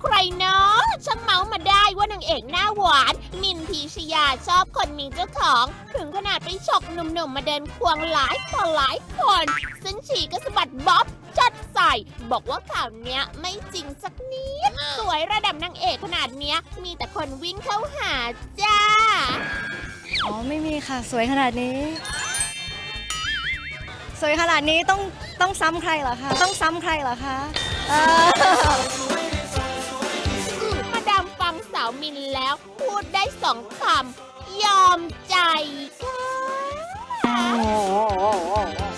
ใครเนาะช่างเมาส์มาได้ว่านางเอกหน้าหวานมินพีชยาชอบคนมีเจ้าของถึงขนาดไปฉกหนุ่มๆมาเดินควงหลายต่อหลายคนซึ่งชีก็สะบัดบ๊อบจัดใส่บอกว่าข่าวเนี้ยไม่จริงสักนิดสวยระดับนางเอกขนาดเนี้ยมีแต่คนวิ่งเข้าหาจ้าอ๋อไม่มีค่ะสวยขนาดนี้สวยขนาดนี้ต้องซ้ำใครเหรอคะต้องซ้ำใครเหรอคะมาดามฟังสาวมินแล้วพูดได้2 คำยอมใจค่ะ